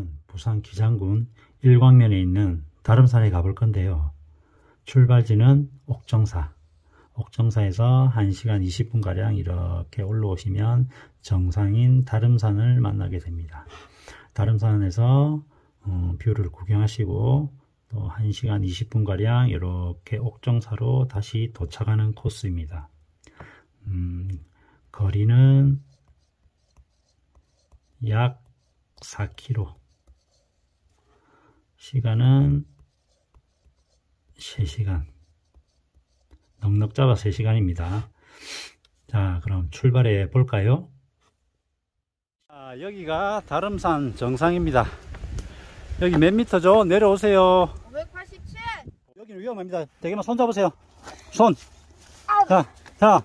오늘은 부산 기장군 일광면에 있는 다름산에 가볼 건데요. 출발지는 옥정사에서 1시간 20분가량 이렇게 올라오시면 정상인 다름산을 만나게 됩니다. 다름산에서 뷰를 구경하시고 또 1시간 20분가량 이렇게 옥정사로 다시 도착하는 코스입니다. 거리는 약 4km, 시간은 3시간, 넉넉 잡아 3시간입니다. 자, 그럼 출발해 볼까요? 자, 여기가 다름산 정상입니다. 여기 몇 미터죠? 내려오세요. 587. 여기는 위험합니다. 대개만 손 잡으세요. 손. 자.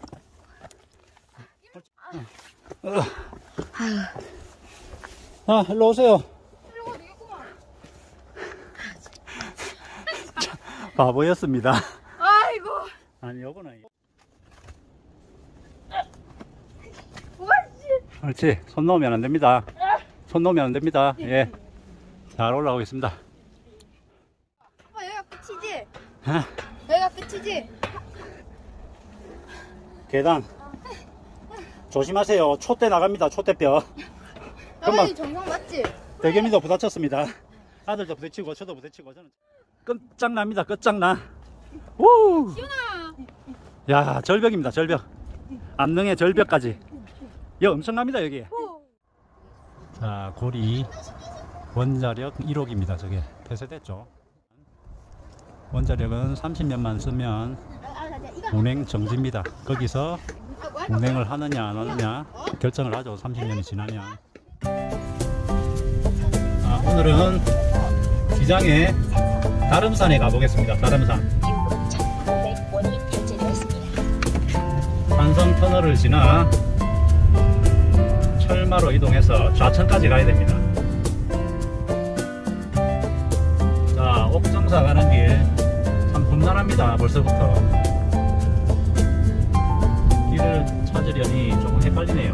일로 오세요. 바보였습니다. 아이고. 아니, 요거는. 그렇지. 손 놓으면 안 됩니다. 손 놓으면 안 됩니다. 예. 잘 올라오겠습니다. 아빠, 여기가 끝이지? 여기가 끝이지? 계단. 조심하세요. 촛대 나갑니다. 촛대뼈. 여기 정상 맞지? 대겸이도 부딪혔습니다. 아들도 부딪히고 저도 부딪히고 저는 끝장납니다. 끝장나. 우! 시원아. 야, 절벽입니다. 절벽. 암릉의 절벽까지. 여기 엄청납니다. 여기. 자, 고리 원자력 1호기입니다. 저게 폐쇄됐죠. 원자력은 30년만 쓰면 운행 정지입니다. 거기서 운행을 하느냐 안 하느냐 결정을 하죠. 30년이 지나면. 오늘은 기장에 다름산에 가보겠습니다. 다름산. 산성 터널을 지나 철마로 이동해서 좌천까지 가야 됩니다. 자, 옥정사 가는 길 참 험난합니다. 벌써부터 길을 찾으려니 조금 헷갈리네요.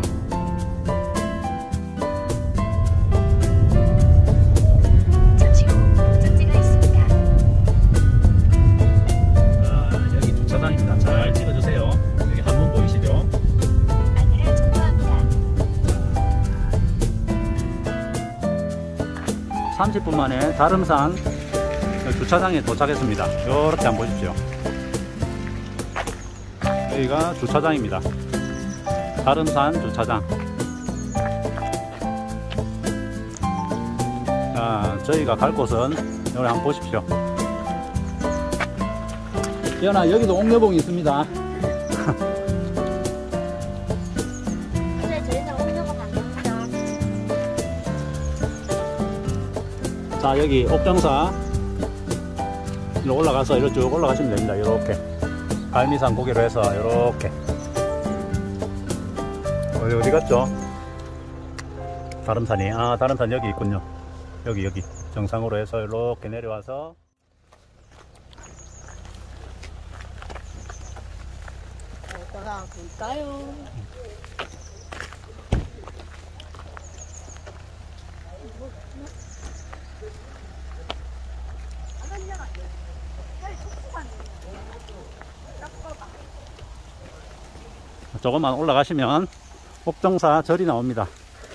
잠시 후 목적지가 있습니다. 자, 여기 주차장입니다. 잘 찍어주세요. 여기 한번 보이시죠? 안내를 종료합니다. 30분 만에 다름산 주차장에 도착했습니다. 이렇게 한번 보십시오. 여기가 주차장입니다. 다름산 주차장. 자, 저희가 갈 곳은 여기 한번 보십시오. 연아, 여기도 옥녀봉이 있습니다. 근데 저희는 옥녀가 반갑다. 자, 여기 옥정사 일로 올라가서 이로 쭉 올라가시면 됩니다. 이렇게 갈미산 고개로 해서 이렇게. 어디 갔죠? 다름산이. 다름산 여기 있군요. 여기 정상으로 해서 이렇게 내려와서 어디가 볼까요? 조금만 올라가시면 옥정사 절이 나옵니다.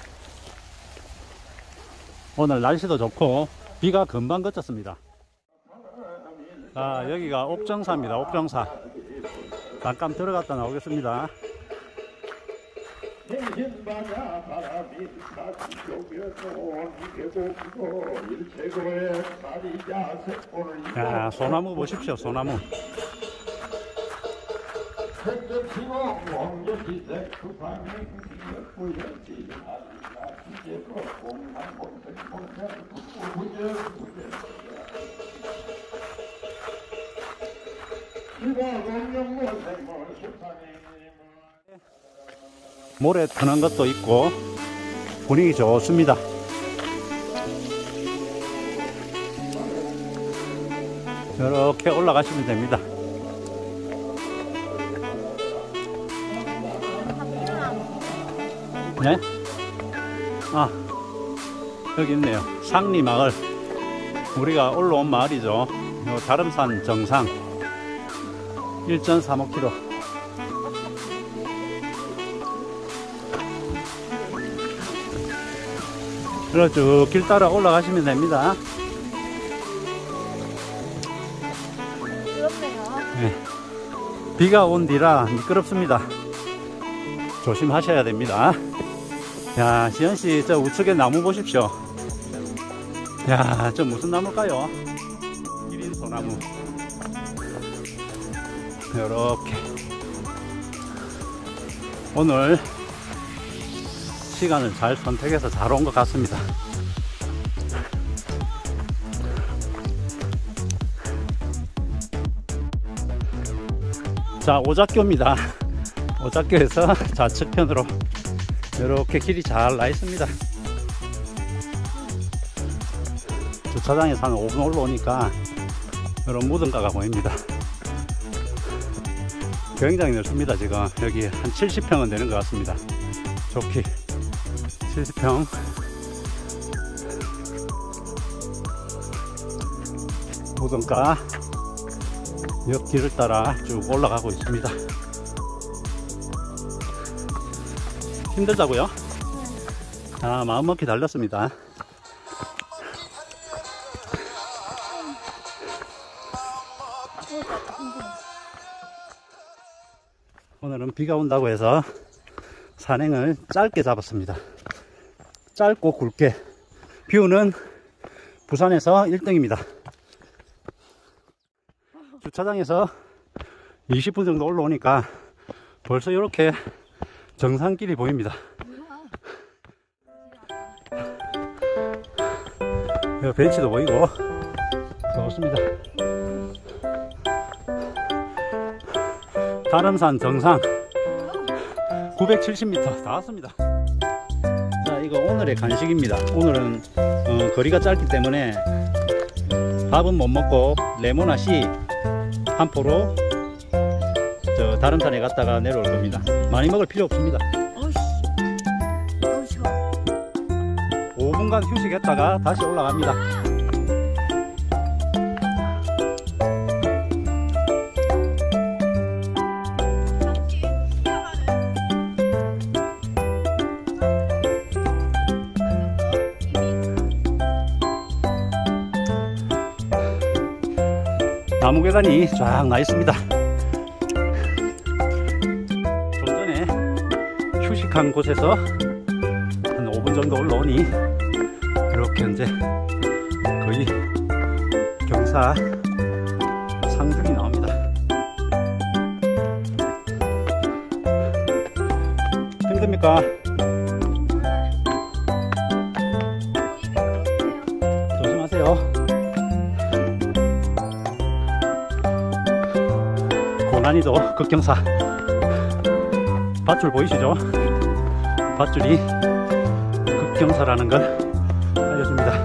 오늘 날씨도 좋고 비가 금방 그쳤습니다. 자, 여기가 옥정사입니다. 옥정사. 잠깐 들어갔다 나오겠습니다. 야, 소나무 보십시오. 소나무. 모래 트는 것도 있고 분위기 좋습니다. 이렇게 올라가시면 됩니다. 네? 여기 있네요. 상리마을. 우리가 올라온 마을이죠. 요 다름산 정상 1.35km. 그리고 쭉 길 따라 올라가시면 됩니다. 부럽네요. 네. 비가 온 뒤라 미끄럽습니다. 조심하셔야 됩니다. 야, 지현씨, 저 우측에 나무 보십시오. 야, 저 무슨 나무일까요? 기린 소나무. 요렇게. 오늘 시간을 잘 선택해서 잘 온 것 같습니다. 자, 오작교입니다. 오작교에서 좌측편으로 이렇게 길이 잘 나 있습니다. 주차장에서 한 5분 올라오니까 이런 무등가가 보입니다. 굉장히 넓습니다. 지금 여기 한 70평은 되는 것 같습니다. 좋게 70평. 무등가 옆길을 따라 쭉 올라가고 있습니다. 힘들다고요? 아, 마음먹기 달렸습니다. 오늘은 비가 온다고 해서 산행을 짧게 잡았습니다. 짧고 굵게. 뷰는 부산에서 1등입니다. 주차장에서 20분 정도 올라오니까 벌써 이렇게 정상길이 보입니다. 여기 벤치도 보이고 좋습니다. 다름산 정상 970m 다 왔습니다. 자, 이거 오늘의 간식입니다. 오늘은 거리가 짧기 때문에 밥은 못 먹고 레모나 C 한 포로 저 다름산에 갔다가 내려올 겁니다. 많이 먹을 필요 없습니다. 어이씨. 5분간 휴식했다가 다시 올라갑니다. 나무 계단이 쫙 나 있습니다. 좀 전에 휴식한 곳에서 한 5분 정도 올라오니 이렇게 이제 거의 경사 상중이 나옵니다. 힘듭니까? 조심하세요. 고난이도 급경사. 밧줄 보이시죠? 밧줄이 급경사라는 걸 알려줍니다.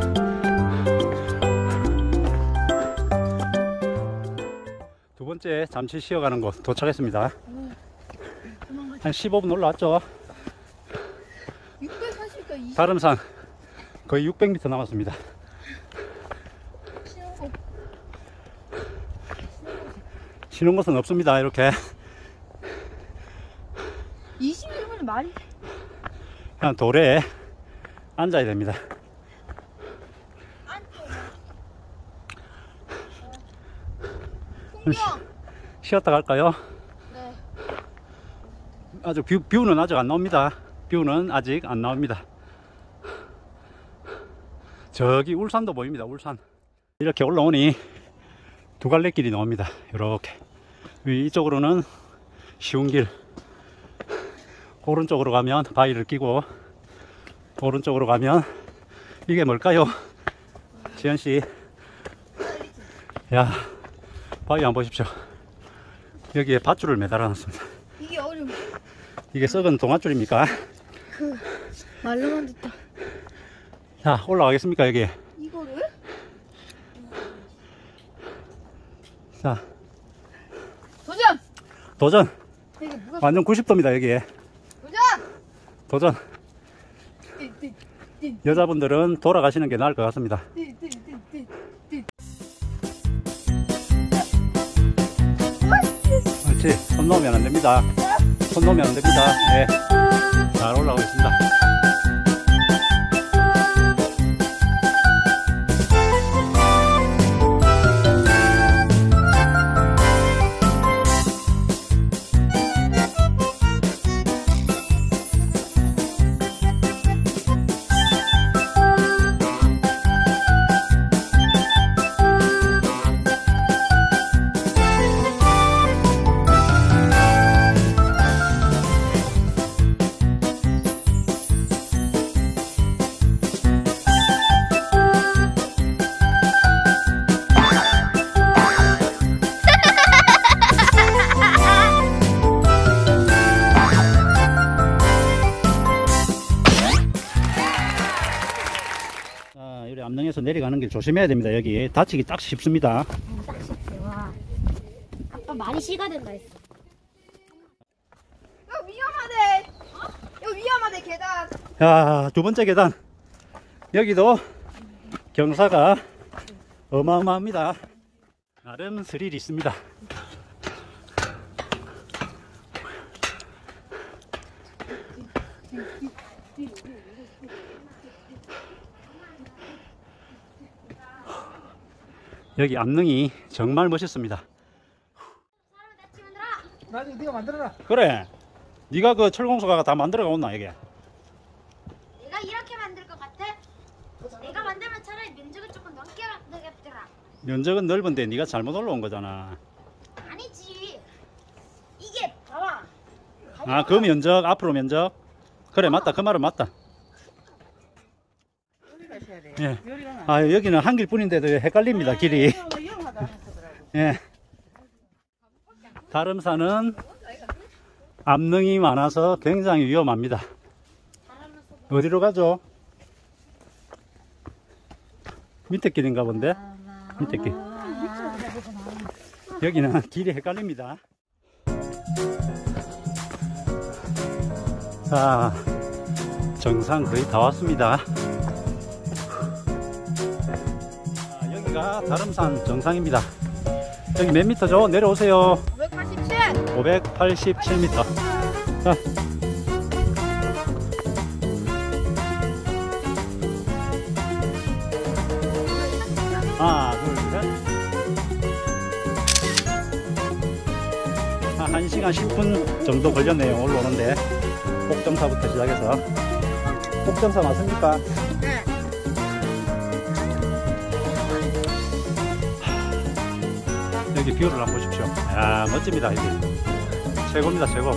두 번째 잠시 쉬어가는 곳 도착했습니다. 한 15분 올라왔죠? 640가 20. 다름산 거의 600m 남았습니다. 쉬는 곳은 없습니다. 이렇게 21분은 말이 그냥 돌에 앉아야 됩니다. 쉬었다 갈까요? 네. 아주 뷰는 아직 안 나옵니다. 뷰는 아직 안 나옵니다. 저기 울산도 보입니다. 울산. 이렇게 올라오니 두 갈래 길이 나옵니다. 이렇게 이쪽으로는 쉬운 길, 오른쪽으로 가면 바위를 끼고, 오른쪽으로 가면 이게 뭘까요? 지현씨, 야, 바위 한번 보십시오. 여기에 밧줄을 매달아 놨습니다. 이게 어려워. 이게 썩은 동아줄입니까? 말로만 듣다. 자, 올라가겠습니까? 여기. 이거를? 자, 도전! 도전. 이게 뭐가 완전 90도입니다. 여기에 도전! 도전. 여자분들은 돌아가시는 게 나을 것 같습니다. 그렇지. 손 놓으면 안 됩니다. 손 놓으면 안 됩니다. 네. 잘 올라가고 있습니다. 암릉에서 내려가는 길 조심해야 됩니다. 여기 다치기 딱 쉽습니다. 딱 쉽대. 와. 아빠 많이 씨가 된다 했어. 이거 위험하대. 이거 위험하대 계단. 야, 두 번째 계단. 여기도 경사가 어마어마합니다. 나름 스릴이 있습니다. 여기 암릉이 정말 멋있습니다. 나중에 네가 만들어라. 그래, 네가 그 철공소가 다 만들어가 온나 이게. 내가 이렇게 만들 것 같아? 내가 만들면 차라리 면적을 조금 넓게 만들겠더라. 면적은 넓은데 네가 잘못 올라온 거잖아. 아니지. 이게 봐봐. 아, 그 면적, 앞으로 면적. 그래, 맞다. 그 말은 맞다. 예. 아, 여기는 한 길뿐인데도 헷갈립니다, 길이. 예. 다름산은 암릉이 많아서 굉장히 위험합니다. 어디로 가죠? 밑에 길인가 본데? 밑에 길. 여기는 길이 헷갈립니다. 자, 정상 거의 다 왔습니다. 여기가 다름산 정상입니다. 여기 몇 미터죠? 내려오세요. 587m. 자. 하나, 둘, 셋. 한 1시간 10분 정도 걸렸네요. 올라오는데. 꼭정사부터 시작해서. 꼭정사 맞습니까? 네. 여기 뷰를 한번 보십시오. 야, 멋집니다. 여기 최고입니다. 최고.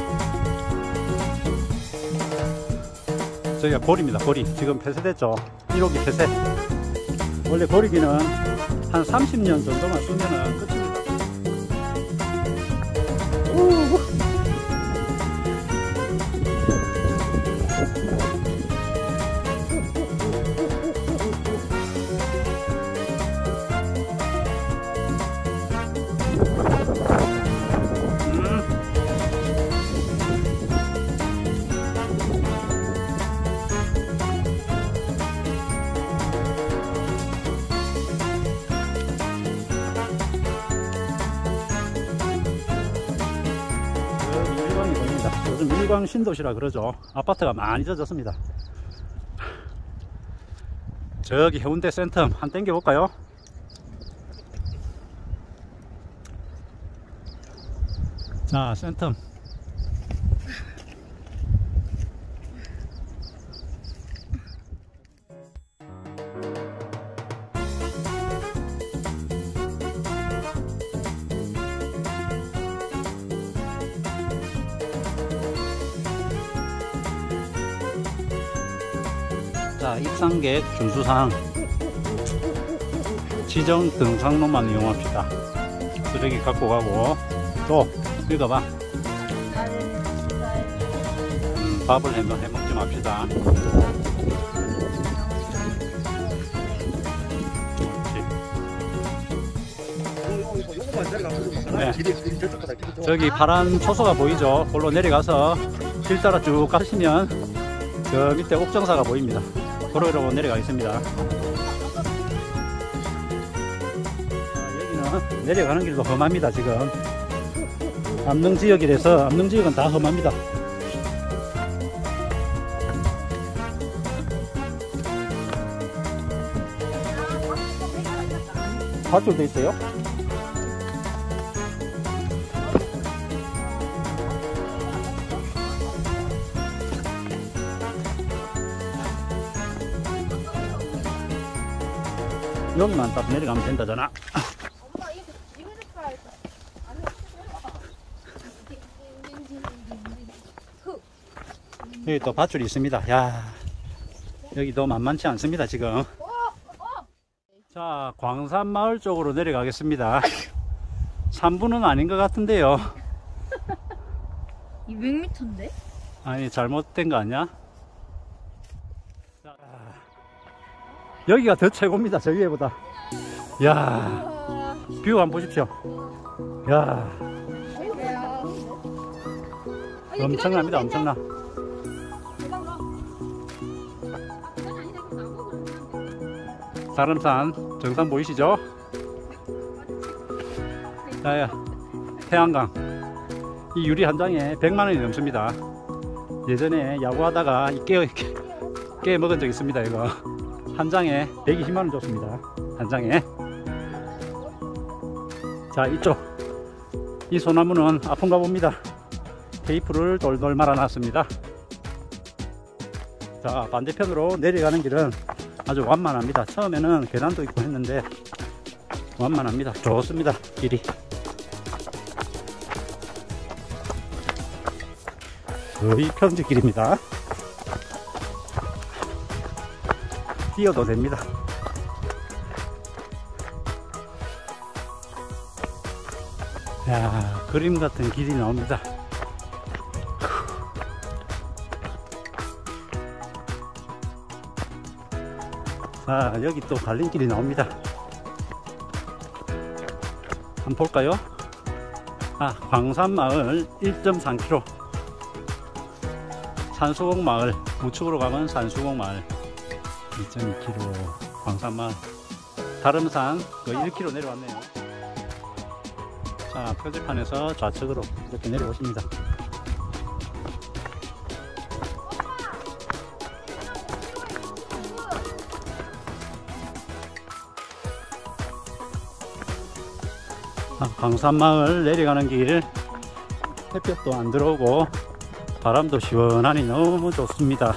저기가 고리입니다. 고리. 지금 폐쇄됐죠. 1호기 폐쇄. 원래 고리기는 한 30년 정도만 쓰면은 끝입니다. 요즘 일광 신도시라 그러죠. 아파트가 많이 젖었습니다. 저기 해운대 센텀 한 땡겨 볼까요? 자, 센텀. 자, 입상객 준수사항. 지정 등산로만 이용합시다. 쓰레기 갖고 가고. 또 읽어봐. 밥을 해먹지 맙시다. 네. 저기 파란 초소가 보이죠? 그걸로 내려가서 길 따라 쭉 가시면 저 밑에 옥정사가 보입니다. 도로로 내려가겠습니다. 여기는 내려가는 길도 험합니다. 지금 암릉지역이라서 암릉지역은 다 험합니다. 밧줄도 있어요? 여기만 딱 내려가면 된다잖아. 엄마 이거 좀 봐야 돼. 여기 또 밧줄이 있습니다. 야, 여기도 만만치 않습니다 지금. 자, 광산마을 쪽으로 내려가겠습니다. 3분은 아닌 것 같은데요. 200m인데? 아니, 잘못된 거 아니야? 자, 여기가 더 최고입니다. 저 위에보다. 야, 뷰 한번 보십시오. 야, 엄청납니다. 엄청나. 사름산 정상 보이시죠? 자, 태양강. 이 유리 한 장에 100만원이 넘습니다. 예전에 야구하다가 깨 먹은 적 있습니다. 이거 한 장에 120만원 줬습니다. 한 장에. 자, 이쪽 이 소나무는 아픈가 봅니다. 테이프를 돌돌 말아 놨습니다. 자, 반대편으로 내려가는 길은 아주 완만합니다. 처음에는 계단도 있고 했는데 완만합니다. 좋습니다. 길이 거의 평지길입니다. 뛰어도 됩니다. 야, 그림 같은 길이 나옵니다. 자, 여기 또 갈림길이 나옵니다. 한번 볼까요? 아, 광산마을 1.3km. 산수공마을, 우측으로 가면 산수공마을 2.2km. 광산마을. 다름산 거의 1km 내려왔네요. 자, 표지판에서 좌측으로 이렇게 내려오십니다. 광산마을 내려가는 길, 햇볕도 안 들어오고 바람도 시원하니 너무 좋습니다.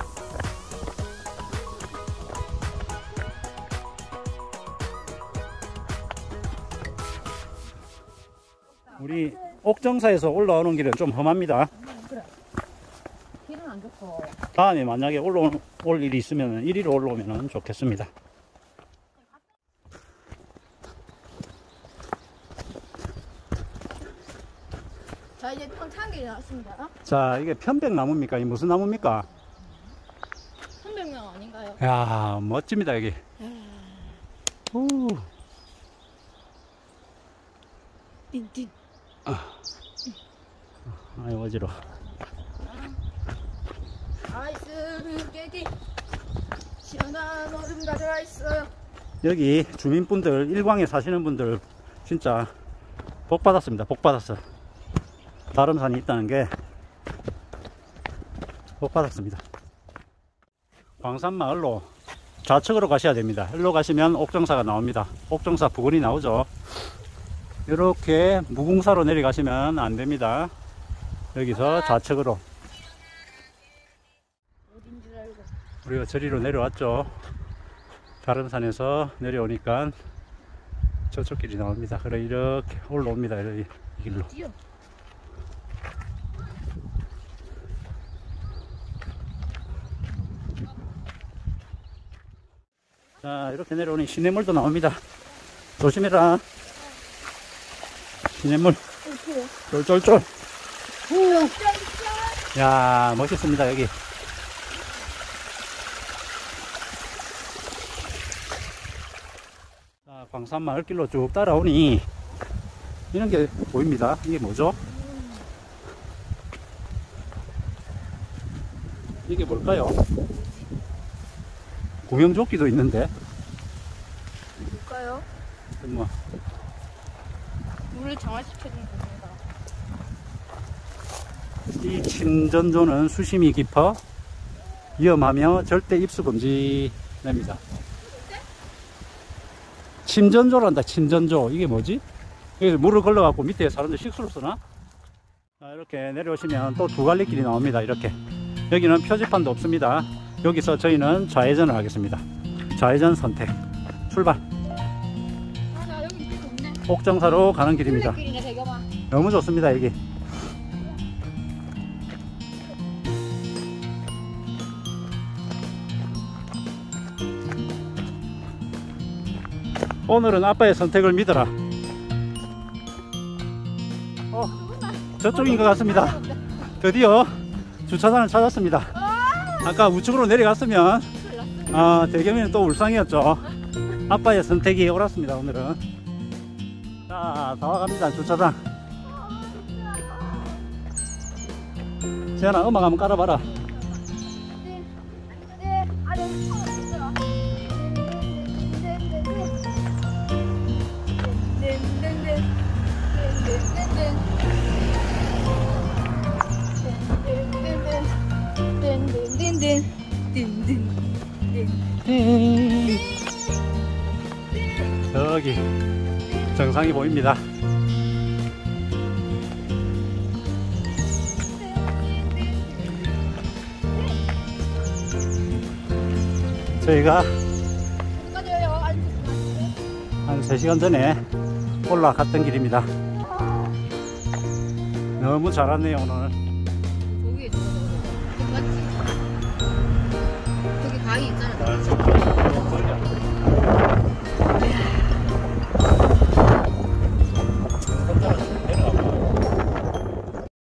우리 옥정사에서 올라오는 길은 좀 험합니다. 그래. 길은 안 좋고. 다음에 만약에 올 일이 있으면 이리로 올라오면 좋겠습니다. 자, 이제 평창길이 나왔습니다. 자, 이게 편백나무입니까? 이 무슨 나무입니까? 300명 아닌가요? 야, 멋집니다 여기. 오. 띵띵. 아유, 어지러워. 아이스 깨기. 시원한 얼음 가져와 있어요. 여기 주민분들, 일광에 사시는 분들 진짜 복 받았습니다. 복 받았어. 다름산이 있다는 게 복 받았습니다. 광산마을로 좌측으로 가셔야 됩니다. 일로 가시면 옥정사가 나옵니다. 옥정사 부근이 나오죠. 이렇게 무궁사로 내려가시면 안 됩니다. 여기서 좌측으로. 어딘 줄 알고. 우리가 저리로 내려왔죠. 다름산에서 내려오니까 저쪽 길이 나옵니다. 그래 이렇게 올라옵니다. 이 길로. 뛰어. 자, 이렇게 내려오니 시냇물도 나옵니다. 조심해라. 시냇물 쫄쫄쫄. 야, 멋있습니다 여기. 자, 광산마을길로 쭉 따라오니 이런 게 보입니다. 이게 뭐죠? 이게 뭘까요? 구명조끼도 있는데. 볼까요? 뭐 물을 정화시켜주는 겁니다. 이 침전조는 수심이 깊어 위험하며 절대 입수 금지랍니다. 침전조란다. 침전조. 이게 뭐지? 여기서 물을 걸러갖고 밑에 사람들 식수로 쓰나? 자, 이렇게 내려오시면 또 두 갈래 길이 나옵니다. 이렇게 여기는 표지판도 없습니다. 여기서 저희는 좌회전을 하겠습니다. 좌회전 선택. 출발. 맞아, 여기 밑에 없네. 옥정사로 가는 길입니다. 길이네, 대경아. 너무 좋습니다. 여기 오늘은 아빠의 선택을 믿어라. 저쪽인 것 같습니다. 드디어 주차장을 찾았습니다. 아까 우측으로 내려갔으면 대경이는 또 울상이었죠. 아빠의 선택이 옳았습니다. 오늘은. 자, 다 와갑니다. 주차장. 재현아, 음악 한번 깔아봐라. 네, 아래 있어요. 저기 정상이 보입니다. 저희가 한 3시간 전에 올라갔던 길입니다. 너무 잘 왔네요. 오늘 저기 있잖아. 저기 바위 있잖아.